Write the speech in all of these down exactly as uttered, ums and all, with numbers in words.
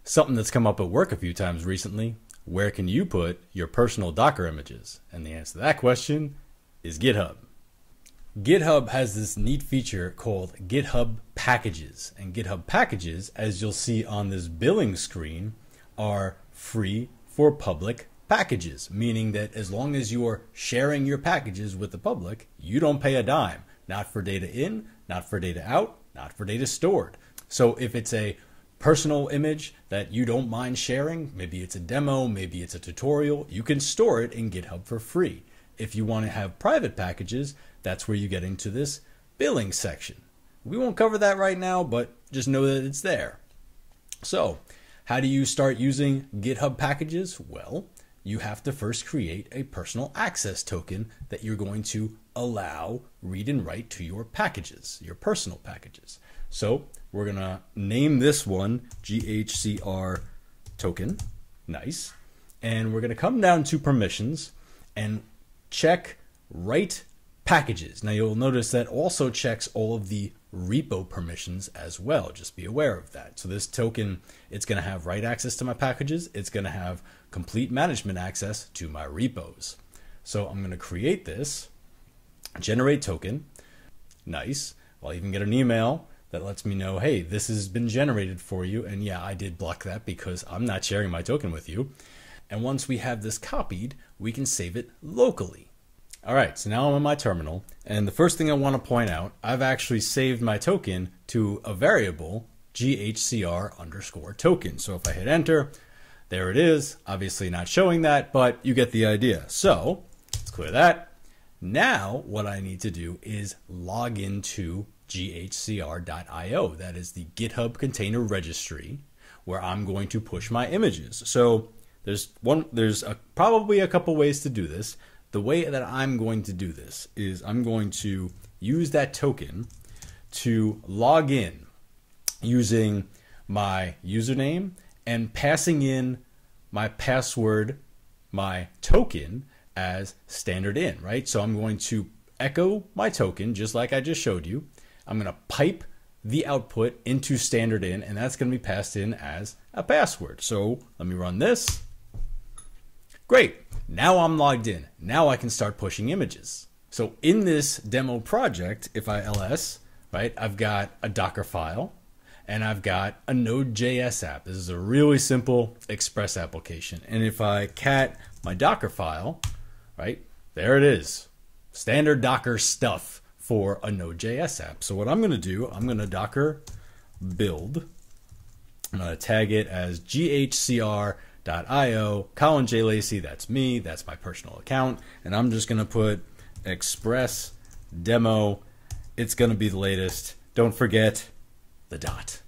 Something that's come up at work a few times recently: where can you put your personal Docker images? And the answer to that question is GitHub. GitHub has this neat feature called GitHub Packages. And GitHub Packages, as you'll see on this billing screen, are free for public packages, meaning that as long as you're sharing your packages with the public, you don't pay a dime. Not for data in, not for data out, not for data stored. So if it's a personal image that you don't mind sharing, maybe it's a demo, maybe it's a tutorial, you can store it in GitHub for free. If you want to have private packages, that's where you get into this billing section. We won't cover that right now, but just know that it's there. So, how do you start using GitHub packages? Well, you have to first create a personal access token that you're going to allow read and write to your packages, your personal packages. So we're going to name this one G H C R token. Nice. And we're going to come down to permissions and check write packages. Now you'll notice that also checks all of the repo permissions as well. Just be aware of that. So this token, it's going to have write access to my packages. It's going to have complete management access to my repos. So I'm going to create this, generate token. Nice. I'll even get an email that lets me know, hey, this has been generated for you. And yeah, I did block that because I'm not sharing my token with you. And once we have this copied, we can save it locally. All right, so now I'm in my terminal. And the first thing I want to point out, I've actually saved my token to a variable G H C R underscore token. So if I hit enter, there it is. Obviously not showing that, but you get the idea. So let's clear that. Now what I need to do is log into G H C R dot i o. That is the GitHub Container Registry, where I'm going to push my images. So there's one, there's a, probably a couple ways to do this. The way that I'm going to do this is I'm going to use that token to log in using my username and passing in my password, my token, as standard in, right? So I'm going to echo my token just like I just showed you. I'm going to pipe the output into standard in, and that's going to be passed in as a password. So let me run this. Great. Now I'm logged in. Now I can start pushing images. So in this demo project, if I ls, right, I've got a Docker file and I've got a Node.js app. This is a really simple Express application. And if I cat my Docker file, right, there it is. Standard Docker stuff for a Node.js app. So what I'm going to do, I'm going to Docker build. I'm going to tag it as G H C R dot i o, Colin J. Lacey, that's me, that's my personal account, and I'm just going to put Express demo. It's going to be the latest. Don't forget the dot.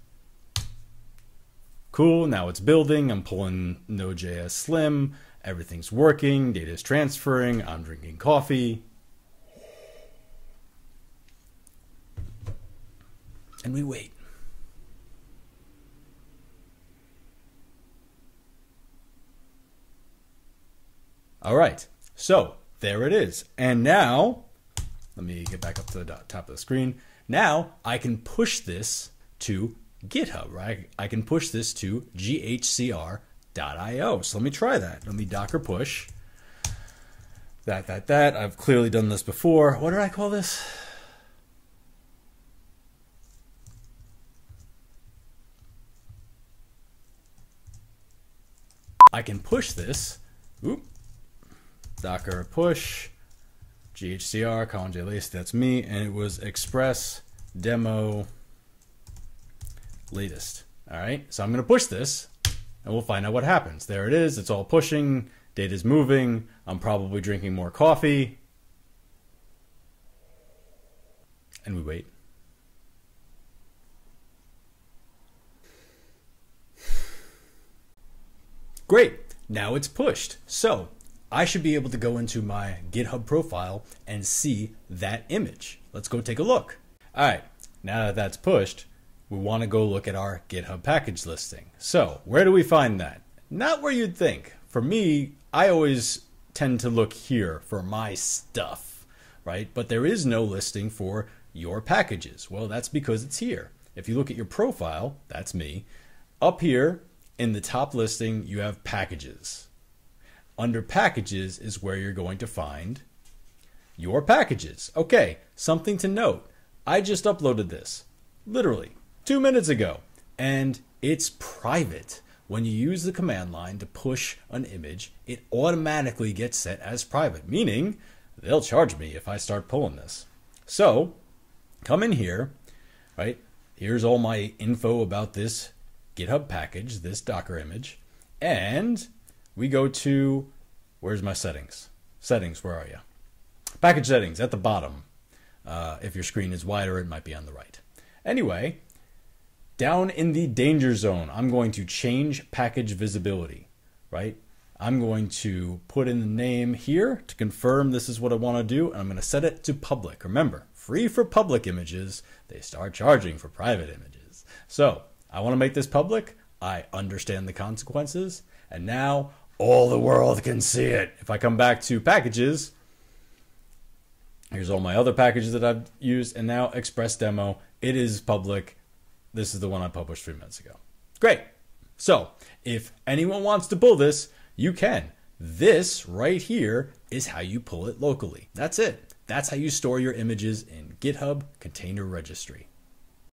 Cool, now it's building. I'm pulling Node.js Slim. Everything's working. Data is transferring. I'm drinking coffee. And we wait. All right, so there it is. And now, let me get back up to the top of the screen. Now I can push this to GitHub, right? I can push this to G H C R dot i o. So let me try that. Let me Docker push that, that, that. I've clearly done this before. What did I call this? I can push this. Oop. Docker push, G H C R, Colin J. Lacey, that's me, and it was Express demo latest. All right, so I'm going to push this, and we'll find out what happens. There it is. It's all pushing. Data's moving. I'm probably drinking more coffee. And we wait. Great. Now it's pushed. So I should be able to go into my GitHub profile and see that image. Let's go take a look. All right, now that that's pushed, we want to go look at our GitHub package listing. So where do we find that? Not where you'd think. For me, I always tend to look here for my stuff, right? But there is no listing for your packages. Well, that's because it's here. If you look at your profile, that's me. Up here in the top listing, you have packages. Under packages is where you're going to find your packages. Okay, something to note. I just uploaded this literally two minutes ago, and it's private. When you use the command line to push an image, it automatically gets set as private, meaning they'll charge me if I start pulling this. So come in here, right? Here's all my info about this GitHub package, this Docker image, and we go to, where's my settings? Settings, where are you? Package settings at the bottom. Uh, if your screen is wider, it might be on the right. Anyway, down in the danger zone, I'm going to change package visibility, right? I'm going to put in the name here to confirm this is what I want to do, and I'm going to set it to public. Remember, free for public images, they start charging for private images. So I want to make this public. I understand the consequences, and now all the world can see it. If I come back to packages, here's all my other packages that I've used, and now Express Demo, it is public. This is the one I published three minutes ago. Great. So if anyone wants to pull this, you can. This right here is how you pull it locally. That's it. That's how you store your images in GitHub Container Registry.